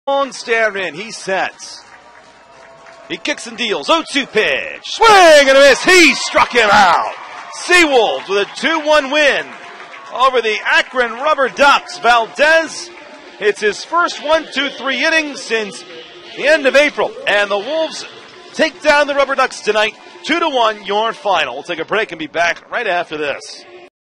Long stand in. He sets. He kicks and deals. 0-2 pitch. Swing and a miss. He struck him out. SeaWolves with a 2-1 win over the Akron RubberDucks. Valdez, it's his first 1-2-3 inning since the end of April. And the Wolves take down the RubberDucks tonight. 2-1, your final. We'll take a break and be back right after this.